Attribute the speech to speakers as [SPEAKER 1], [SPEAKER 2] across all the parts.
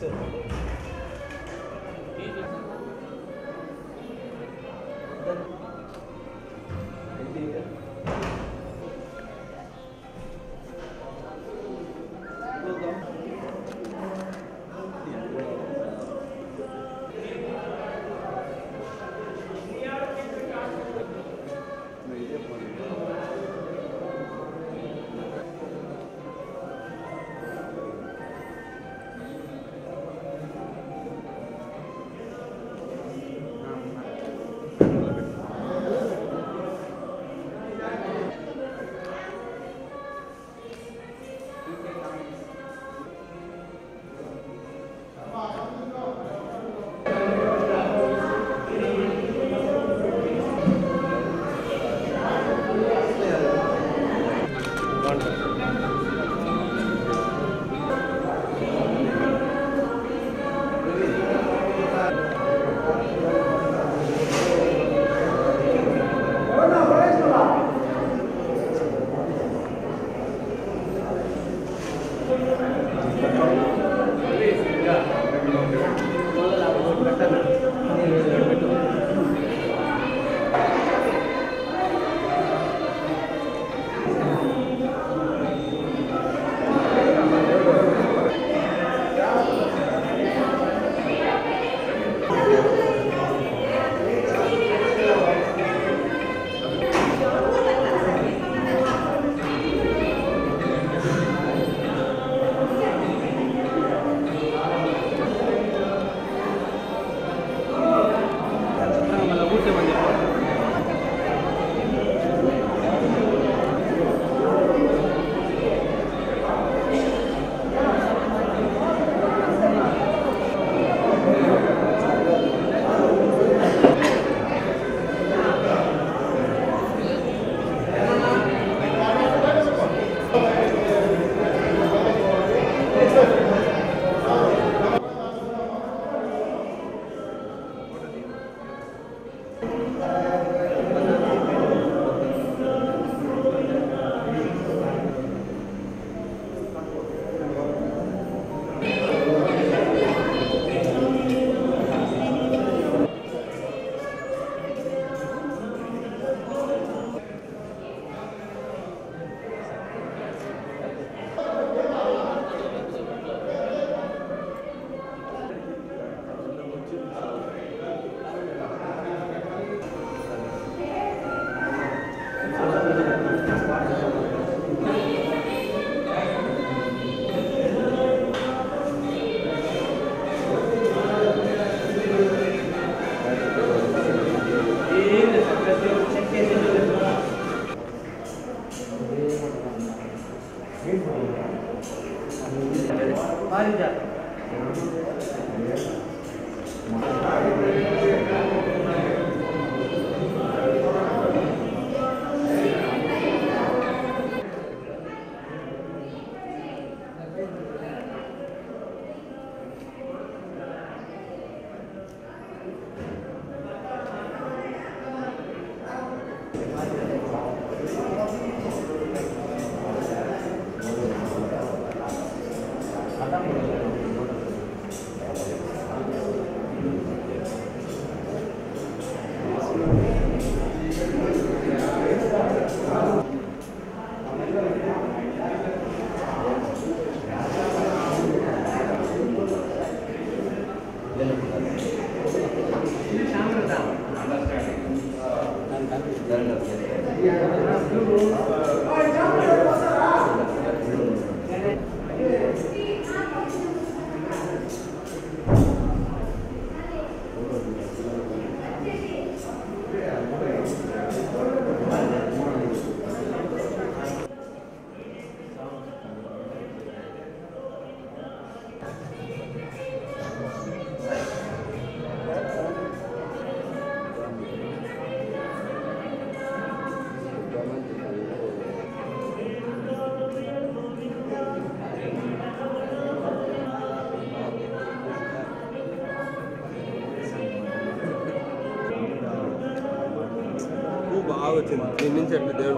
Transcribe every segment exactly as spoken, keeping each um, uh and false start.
[SPEAKER 1] వచ్చింది దీని నుంచి అట్లా దేవుడు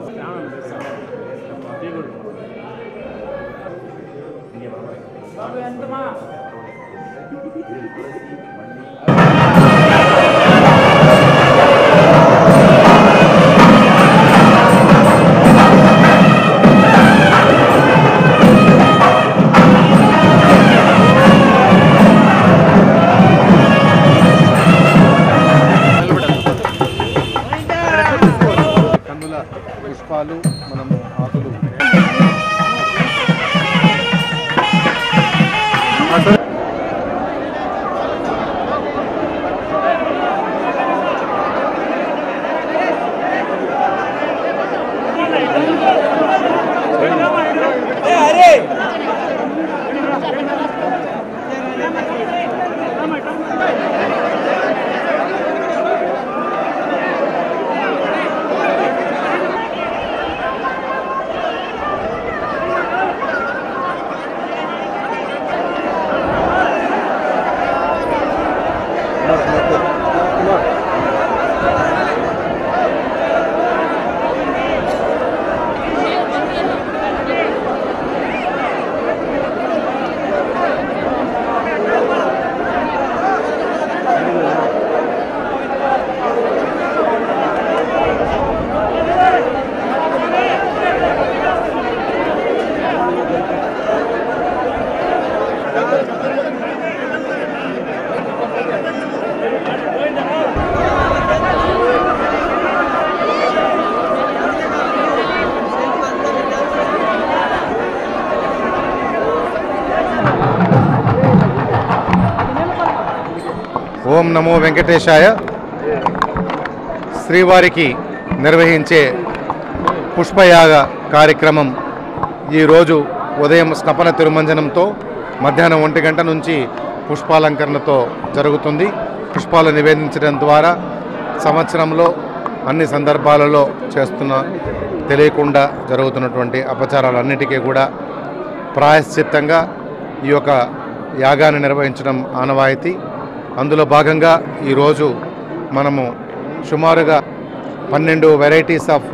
[SPEAKER 2] ఎంతమా పుష్పాలు మనము ఆకులు ఓం నమో వెంకటేశాయ. శ్రీవారికి నిర్వహించే పుష్పయాగ కార్యక్రమం ఈరోజు ఉదయం స్నపన తిరుమంజనంతో మధ్యాహ్నం ఒంటి గంట నుంచి పుష్పాలంకరణతో జరుగుతుంది. పుష్పాలు నివేదించడం ద్వారా సంవత్సరంలో అన్ని సందర్భాలలో చేస్తున్న తెలియకుండా జరుగుతున్నటువంటి అపచారాలన్నిటికీ కూడా ప్రాయశ్చిత్తంగా ఈ యొక్క యాగాన్ని నిర్వహించడం ఆనవాయితీ. అందులో భాగంగా ఈరోజు మనము సుమారుగా పన్నెండు వెరైటీస్ ఆఫ్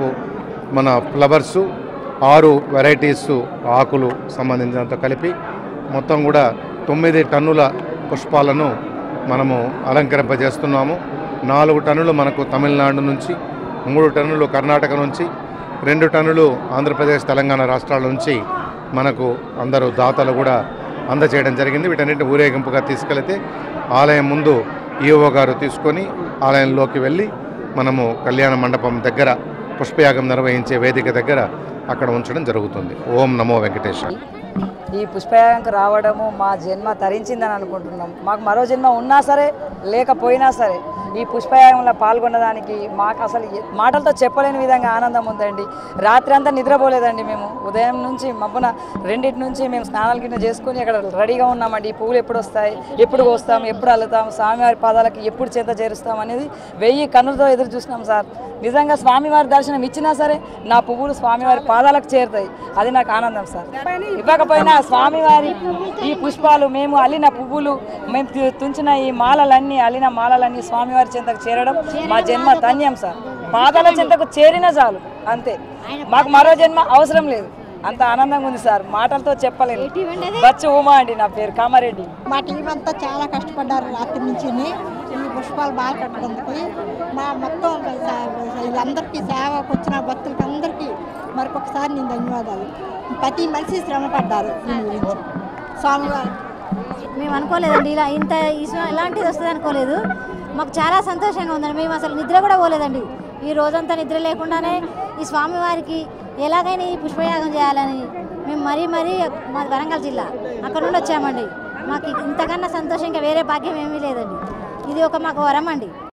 [SPEAKER 2] మన ఫ్లవర్సు, ఆరు వెరైటీస్ ఆకులు సంబంధించినంత కలిపి మొత్తం కూడా తొమ్మిది టన్నుల పుష్పాలను మనము అలంకరింపజేస్తున్నాము. నాలుగు టన్నులు మనకు తమిళనాడు నుంచి, మూడు టన్నులు కర్ణాటక నుంచి, రెండు టన్నులు ఆంధ్రప్రదేశ్ తెలంగాణ రాష్ట్రాల నుంచి మనకు అందరూ దాతలు కూడా అందజేయడం జరిగింది. వీటన్నిటిని ఊరేగింపుగా తీసుకెళ్తే ఆలయం ముందు ఈఓ గారు తీసుకొని ఆలయంలోకి వెళ్ళి మనము కళ్యాణ మండపం దగ్గర పుష్పయాగం నిర్వహించే వేదిక దగ్గర అక్కడ ఉంచడం జరుగుతుంది. ఓం నమో వెంకటేశ్వర.
[SPEAKER 3] ఈ పుష్పయాగంకి రావడము మా జన్మ తరించిందని అనుకుంటున్నాం. మాకు మరో జన్మ ఉన్నా సరే లేకపోయినా సరే ఈ పుష్పయాగంలో పాల్గొనడానికి మాకు అసలు మాటలతో చెప్పలేని విధంగా ఆనందం ఉందండి. రాత్రి అంతా నిద్రపోలేదండి. మేము ఉదయం నుంచి మబ్బున రెండింటి నుంచి మేము స్నానాల కింద చేసుకుని అక్కడ రెడీగా ఉన్నామండి. ఈ పువ్వులు ఎప్పుడు వస్తాయి, ఎప్పుడు కోస్తాం, ఎప్పుడు అల్లుతాం, స్వామివారి పాదాలకి ఎప్పుడు చేత చేరుస్తాం అనేది వెయ్యి కన్నులతో ఎదురు చూసినాం సార్. నిజంగా స్వామివారి దర్శనం ఇచ్చినా సరే నా పువ్వులు స్వామివారి పాదాలకు చేరుతాయి. అది నాకు ఆనందం సార్. ఇవ్వకపోయినా స్వామివారి ఈ పుష్పాలు మేము అల్లిన పువ్వులు, మేము తుంచిన ఈ మాలలన్నీ అల్లిన మాలలన్నీ స్వామివారి చెంతకు చేరడం మా జన్మ ధన్యం సార్. పాదాల చెంతకు చేరిన చాలు, అంతే. మాకు మరో జన్మ అవసరం లేదు. అంత ఆనందంగా ఉంది సార్, మాటలతో చెప్పలేదు. బచ్చు ఉమా అండి నా పేరు, కామారెడ్డి.
[SPEAKER 4] మా టీం అంతా చాలా కష్టపడ్డారు రాత్రి నుంచి ఈ పుష్పాలు బాగా కట్టడానికి. మా మొత్తం వీళ్ళందరికీ సేవకు వచ్చిన భక్తులకి అందరికీ మరొకసారి నేను ధన్యవాదాలు. ప్రతి మనిషి శ్రమ పడ్డారు దీని గురించి. స్వామివారు
[SPEAKER 5] మేము అనుకోలేదండి ఇలా ఇంత ఇలాంటిది వస్తుంది అనుకోలేదు. మాకు చాలా సంతోషంగా ఉందండి. మేము అసలు నిద్ర కూడా పోలేదండి. ఈ రోజంతా నిద్ర లేకుండానే ఈ స్వామివారికి ఎలాగైనా ఈ పుష్పయాగం చేయాలని మేము మరీ మరీ మా వరంగల్ జిల్లా అక్కడ నుండి వచ్చామండి. మాకు ఇంతకన్నా సంతోషం ఇంకా వేరే భాగ్యం ఏమీ లేదండి. ఇది ఒక మాకు వరం అండి.